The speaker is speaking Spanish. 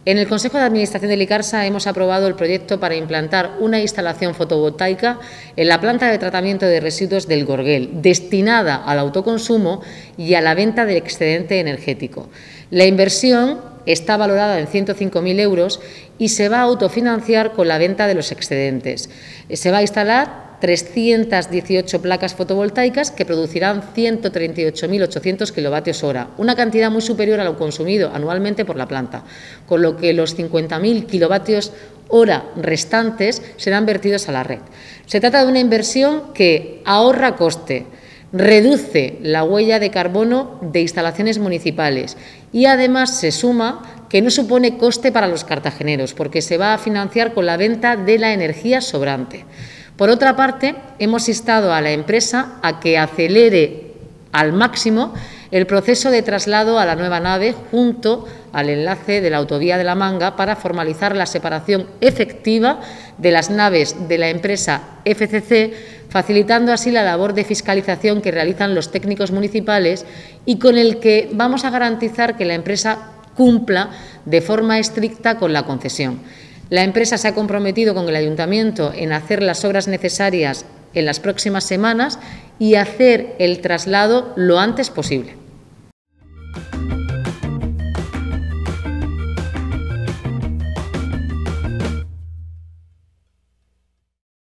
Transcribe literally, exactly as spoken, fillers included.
En el Consejo de Administración de Licarsa hemos aprobado el proyecto para implantar una instalación fotovoltaica en la planta de tratamiento de residuos del Gorguel, destinada al autoconsumo y a la venta del excedente energético. La inversión está valorada en ciento cinco mil euros y se va a autofinanciar con la venta de los excedentes. Se va a instalar trescientas dieciocho placas fotovoltaicas que producirán ciento treinta y ocho mil ochocientos kilovatios hora, una cantidad muy superior a lo consumido anualmente por la planta, con lo que los cincuenta mil kilovatios hora restantes serán vertidos a la red. Se trata de una inversión que ahorra coste, reduce la huella de carbono de instalaciones municipales y además se suma que no supone coste para los cartageneros, porque se va a financiar con la venta de la energía sobrante. Por otra parte, hemos instado a la empresa a que acelere al máximo el proceso de traslado a la nueva nave junto al enlace de la autovía de la Manga para formalizar la separación efectiva de las naves de la empresa F C C, facilitando así la labor de fiscalización que realizan los técnicos municipales y con el que vamos a garantizar que la empresa cumpla de forma estricta con la concesión. La empresa se ha comprometido con el Ayuntamiento en hacer las obras necesarias en las próximas semanas y hacer el traslado lo antes posible.